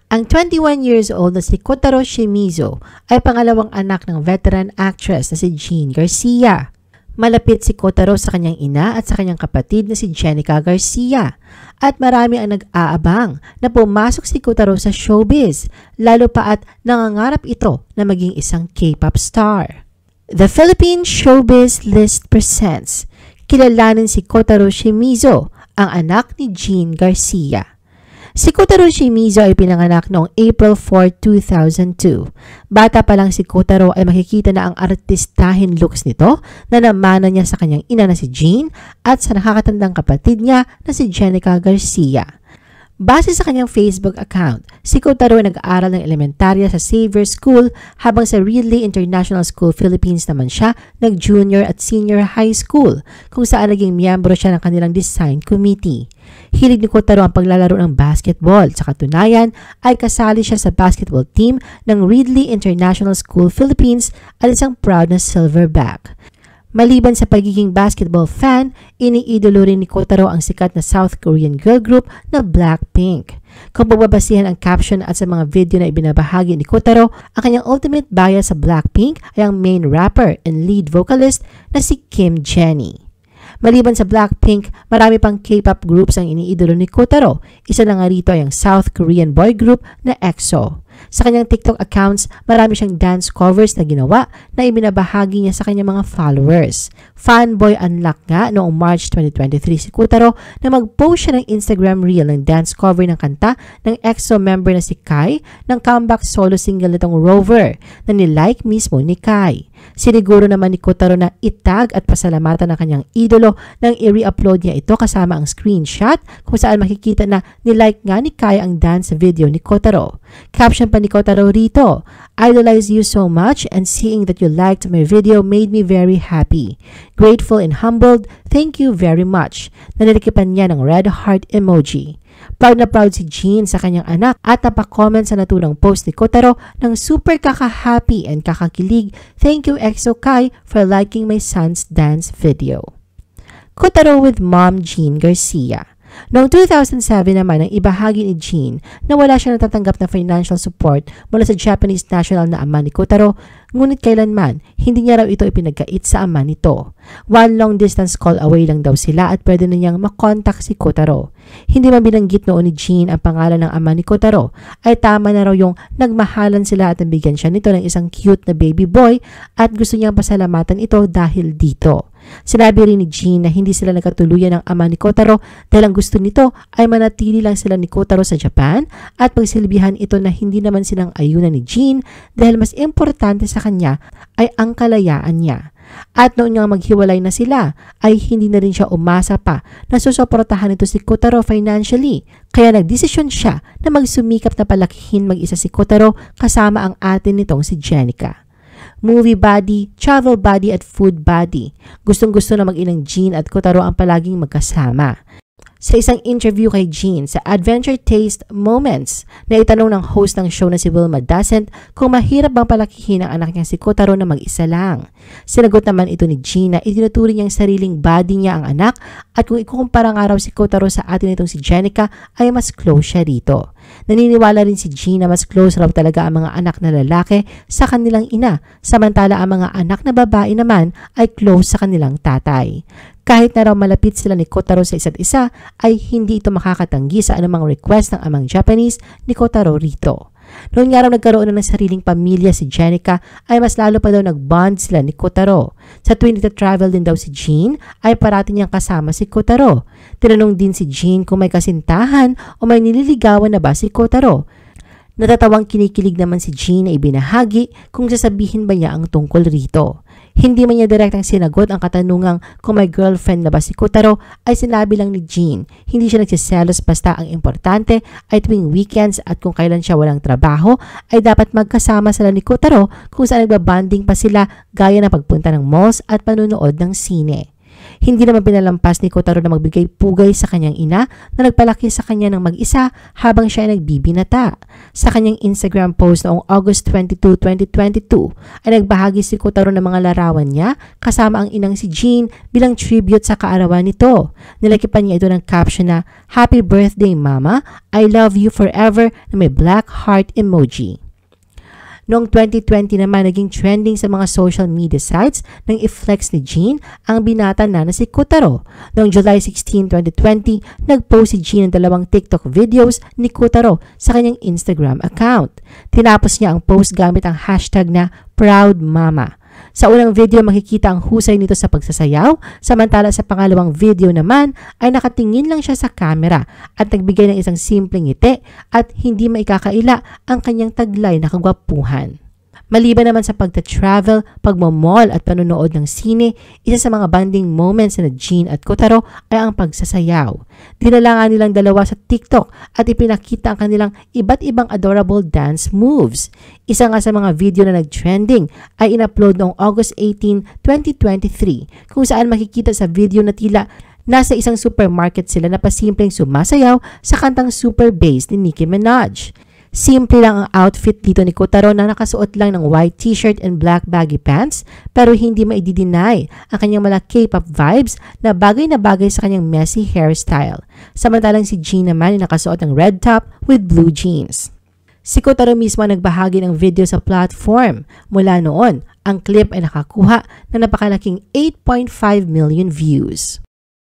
Ang 21 years old na si Kotaro Shimizu ay pangalawang anak ng veteran actress na si Jean Garcia. Malapit si Kotaro sa kanyang ina at sa kanyang kapatid na si Jenica Garcia. At marami ang nag-aabang na pumasok si Kotaro sa showbiz, lalo pa at nangangarap ito na maging isang K-pop star. The Philippine Showbiz List presents, kilalanin si Kotaro Shimizu, ang anak ni Jean Garcia. Si Kotaro Shimizu ay pinanganak noong April 4, 2002. Bata pa lang si Kotaro ay makikita na ang artistahin looks nito na namana niya sa kanyang ina na si Jean at sa nakakatandang kapatid niya na si Jenica Garcia. Base sa kanyang Facebook account, si Kotaro ay nag-aaral ng elementarya sa Xavier School habang sa Ridley International School Philippines naman siya nag-junior at senior high school kung saan naging miyembro siya ng kanilang design committee. Hilig ni Kotaro ang paglalaro ng basketball. Sa katunayan ay kasali siya sa basketball team ng Ridley International School Philippines at isang proud na silverback. Maliban sa pagiging basketball fan, iniidolo rin ni Kotaro ang sikat na South Korean girl group na Blackpink. Kung pagbabasihan ang caption at sa mga video na ibinabahagi ni Kotaro, ang kanyang ultimate bias sa Blackpink ay ang main rapper and lead vocalist na si Kim Jennie. Maliban sa Blackpink, marami pang K-pop groups ang iniidolo ni Kotaro. Isa na nga rito ay ang South Korean boy group na EXO. Sa kanyang TikTok accounts, marami siyang dance covers na ginawa na ibinabahagi niya sa kanyang mga followers. Fanboy unlock nga noong March 2023 si Kotaro na mag-post siya ng Instagram reel ng dance cover ng kanta ng EXO member na si Kai ng comeback solo single nitong Rover na nilike mismo ni Kai. Siniguro naman ni Kotaro na itag at pasalamatan ng kanyang idolo nang i-re-upload niya ito kasama ang screenshot kung saan makikita na nilike nga ni Kai ang dance video ni Kotaro. Caption pa ni Kotaro rito, "Idolize you so much and seeing that you liked my video made me very happy. Grateful and humbled, thank you very much." Nanilikipan niya ng red heart emoji. Proud na proud si Jean sa kanyang anak at napakomment sa naturang post ni Kotaro ng super kaka-happy and kakakilig, "Thank you EXO Kai for liking my son's dance video." Kotaro with mom Jean Garcia. Noong 2007 naman ang ibahagi ni Jean na wala siya natatanggap na financial support mula sa Japanese national na ama ni Kotaro, ngunit kailanman hindi niya raw ito ipinagkait sa ama nito. One long distance call away lang daw sila at pwede na niyang makontak si Kotaro. Hindi man binanggit noon ni Jean ang pangalan ng ama ni Kotaro, ay tama na raw yung nagmahalan sila at nabigyan siya nito ng isang cute na baby boy at gusto niyang pasalamatan ito dahil dito. Sinabi rin ni Jean na hindi sila nagkatuluyan ng ama ni Kotaro dahil ang gusto nito ay manatili lang sila ni Kotaro sa Japan at pagsilbihan ito na hindi naman silang ayunan ni Jean dahil mas importante sa kanya ay ang kalayaan niya. At noon nga maghiwalay na sila ay hindi na rin siya umasa pa na susuportahan ito si Kotaro financially. Kaya nagdesisyon siya na magsumikap na palakihin mag-isa si Kotaro kasama ang atin nitong si Jenica. Movie buddy, travel buddy at food buddy. Gustong-gusto na mag-inang Jean at Kotaro ang palaging magkasama. Sa isang interview kay Jean sa Adventure Taste Moments, na itanong ng host ng show na si Wilma Dasent kung mahirap bang palakihin ang anak niya si Kotaro na mag-isa lang. Sinagot naman ito ni Jean na itinuturing niyang sariling body niya ang anak at kung ikukumpara nga raw si Kotaro sa atin itong si Jenica ay mas close siya rito. Naniniwala rin si Jean na mas close raw talaga ang mga anak na lalaki sa kanilang ina, samantala ang mga anak na babae naman ay close sa kanilang tatay. Kahit na raw malapit sila ni Kotaro sa isa't isa, ay hindi ito makakatanggi sa anumang request ng amang Japanese ni Kotaro rito. Noon nga raw nagkaroon na ng sariling pamilya si Jenica, ay mas lalo pa daw nag-bond sila ni Kotaro. Sa tuwing nagta-travel din daw si Jean, ay parati niyang kasama si Kotaro. Tinanong din si Jean kung may kasintahan o may nililigawan na ba si Kotaro. Natatawang kinikilig naman si Jean na ibinahagi kung sasabihin ba niya ang tungkol rito. Hindi man niya direktang sinagot ang katanungang kung may girlfriend na ba si Kotaro, ay sinabi lang ni Jean. Hindi siya nagsiselos basta ang importante ay tuwing weekends at kung kailan siya walang trabaho ay dapat magkasama sila ni Kotaro kung saan nagbabanding pa sila gaya na pagpunta ng malls at panunood ng sine. Hindi naman pinalampas ni Kotaro na magbigay pugay sa kanyang ina na nagpalaki sa kanya ng mag-isa habang siya ay nagbibinata. Sa kanyang Instagram post noong August 22, 2022 ay nagbahagi si Kotaro ng mga larawan niya kasama ang inang si Jean bilang tribute sa kaarawan nito. Nilakipan niya ito ng caption na "Happy birthday Mama, I love you forever" na may black heart emoji. Noong 2020 naman, naging trending sa mga social media sites nang i-flex ni Jean ang binata na si Kotaro. Noong July 16, 2020, nag-post si Jean ng 2 TikTok videos ni Kotaro sa kanyang Instagram account. Tinapos niya ang post gamit ang hashtag na #ProudMama. Sa unang video, makikita ang husay nito sa pagsasayaw, samantala sa pangalawang video naman ay nakatingin lang siya sa camera at nagbigay ng isang simpleng ngiti at hindi maikakaila ang kanyang taglay na kagwapuhan. Maliban naman sa pagta-travel, pagmamall at panonood ng sine, isa sa mga bonding moments na Jean at Kotaro ay ang pagsasayaw. Dinala nga nilang dalawa sa TikTok at ipinakita ang kanilang iba't ibang adorable dance moves. Isa nga sa mga video na nag-trending ay in-upload noong August 18, 2023 kung saan makikita sa video na tila nasa isang supermarket sila na pasimpleng sumasayaw sa kantang Super Bass ni Nicki Minaj. Simple lang ang outfit dito ni Kotaro na nakasuot lang ng white t-shirt and black baggy pants pero hindi maidi-deny ang kanyang mga K-pop vibes na bagay sa kanyang messy hairstyle. Samantalang si Jean naman ay nakasuot ng red top with blue jeans. Si Kotaro mismo nagbahagi ng video sa platform. Mula noon, ang clip ay nakakuha ng napakalaking 8.5 million views.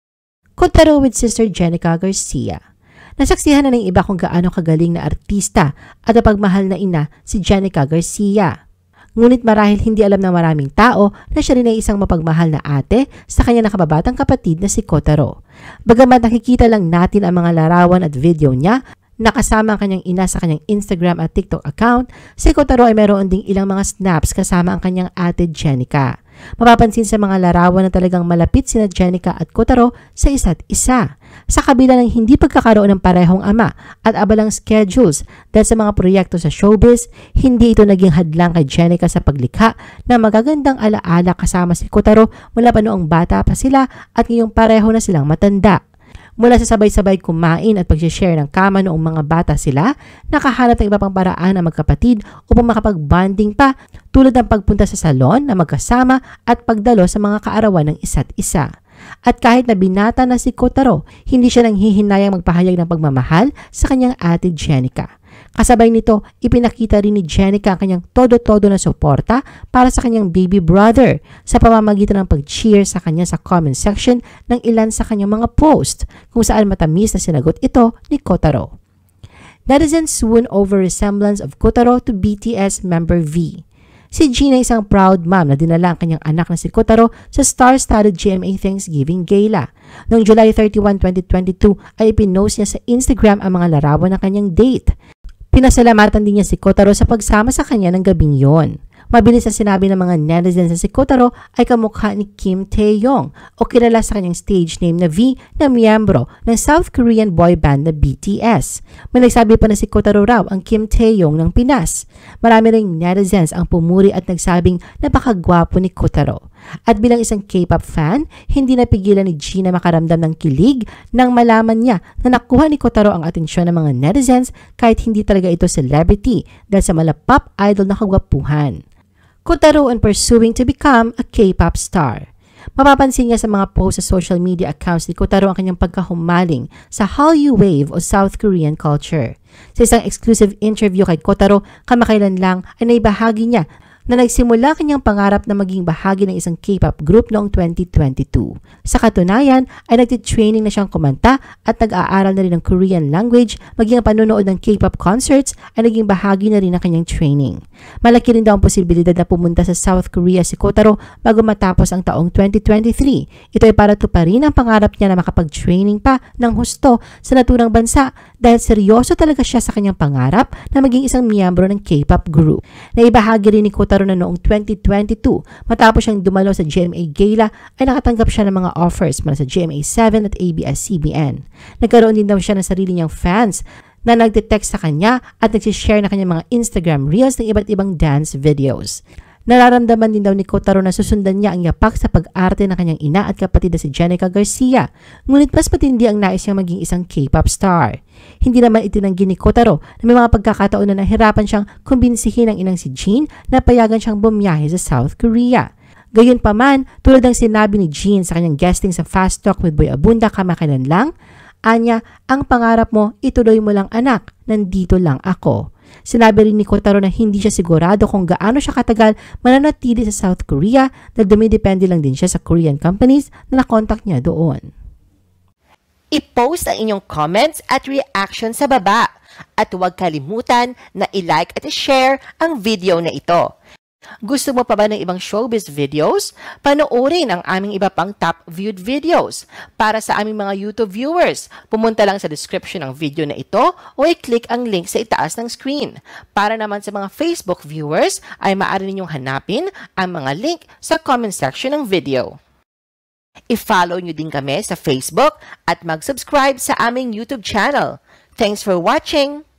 Kotaro with Sister Jenica Garcia. Nasaksihan na ng iba kung gaano kagaling na artista at napagmahal na ina si Jenica Garcia. Ngunit marahil hindi alam ng maraming tao na siya rin ay isang mapagmahal na ate sa kanya nakababatang kapatid na si Kotaro. Bagamat nakikita lang natin ang mga larawan at video niya, nakasama ang kanyang ina sa kanyang Instagram at TikTok account, si Kotaro ay meron ding ilang mga snaps kasama ang kanyang ate Jenica. Mapapansin sa mga larawan na talagang malapit sina Jenica at Kotaro sa isa't isa. Sa kabila ng hindi pagkakaroon ng parehong ama at abalang schedules dahil sa mga proyekto sa showbiz, hindi ito naging hadlang kay Jenica sa paglikha ng magagandang alaala kasama si Kotaro mula pa noong bata pa sila at ngayong pareho na silang matanda. Mula sa sabay-sabay kumain at pag-share ng kama noong mga bata sila, nakahanap ng iba pang paraan ang magkapatid upang makapag-bonding pa tulad ng pagpunta sa salon na magkasama at pagdalo sa mga kaarawan ng isa't isa. At kahit na binata na si Kotaro, hindi siya nanghihinayang magpahayag ng pagmamahal sa kanyang ate Jenica. Kasabay nito, ipinakita rin ni Jenica ang kanyang todo-todo na suporta para sa kanyang baby brother sa pamamagitan ng pag-cheer sa kanya sa comment section ng ilan sa kanyang mga post kung saan matamis na sinagot ito ni Kotaro. Netizens swoon over resemblance of Kotaro to BTS member V. Si Jean ay isang proud mom na dinala ang kanyang anak na si Kotaro sa star-studded GMA Thanksgiving Gala. Noong July 31, 2022 ay ipinost niya sa Instagram ang mga larawan ng kanyang date. Pinasalamatan din niya si Kotaro sa pagsama sa kanya ng gabing yon. Mabilis na sinabi ng mga netizens na si Kotaro ay kamukha ni Kim Taeyong o kilala sa kanyang stage name na V na miyembro ng South Korean boy band na BTS. May nagsabi pa na si Kotaro raw ang Kim Taeyong ng Pinas. Marami ring netizens ang pumuri at nagsabing napakagwapo ni Kotaro. At bilang isang K-pop fan, hindi napigilan ni Jean na makaramdam ng kilig nang malaman niya na nakuha ni Kotaro ang atensyon ng mga netizens kahit hindi talaga ito celebrity dahil sa mala pop idol na kagwapuhan. Kotaro on pursuing to become a K-pop star. Mapapansin niya sa mga post sa social media accounts ni Kotaro ang kanyang pagkahumaling sa Hallyu Wave o South Korean culture. Sa isang exclusive interview kay Kotaro, kamakailan lang ay naibahagi niya na nagsimula kanyang pangarap na maging bahagi ng isang K-pop group noong 2022. Sa katunayan ay nagtitraining na siyang kumanta at nag-aaral na rin ng Korean language, maging ang panonood ng K-pop concerts ay naging bahagi na rin ng kanyang training. Malaki rin daw ang posibilidad na pumunta sa South Korea si Kotaro bago matapos ang taong 2023. Ito ay para tuparin ang pangarap niya na makapag-training pa ng husto sa naturang bansa dahil seryoso talaga siya sa kanyang pangarap na maging isang miyembro ng K-pop group. Naibahagi rin ni Kotaro na noong 2022, matapos siyang dumalo sa GMA Gala, ay nakatanggap siya ng mga offers mula sa GMA7 at ABS-CBN. Nagkaroon din daw siya ng sarili niyang fans na nagde-text sa kanya at nagsishare na kanyang mga Instagram reels ng iba't ibang dance videos. Nararamdaman din daw ni Kotaro na susundan niya ang yapak sa pag-arte ng kanyang ina at kapatid na si Jenica Garcia, ngunit mas matindi ang nais niyang maging isang K-pop star. Hindi naman itinanggi ni Kotaro na may mga pagkakataon na nahirapan siyang kumbinsihin ang inang si Jin na payagan siyang bumiyahe sa South Korea. Gayunpaman, tulad ng sinabi ni Jin sa kanyang guesting sa Fast Talk with Boy Abunda kamakailan lang, anya, ang pangarap mo, ituloy mo lang anak, nandito lang ako. Sinabi rin ni Kotaro na hindi siya sigurado kung gaano siya katagal mananatili sa South Korea dahil dumidepende lang din siya sa Korean companies na nakontak niya doon. I-post ang inyong comments at reaction sa baba at huwag kalimutan na i-like at i-share ang video na ito. Gusto mo pa ba ng ibang showbiz videos? Panoorin ang aming iba pang top viewed videos. Para sa aming mga YouTube viewers, pumunta lang sa description ng video na ito o i-click ang link sa itaas ng screen. Para naman sa mga Facebook viewers, ay maaari ninyong hanapin ang mga link sa comment section ng video. I-follow nyo din kami sa Facebook at mag-subscribe sa aming YouTube channel. Thanks for watching!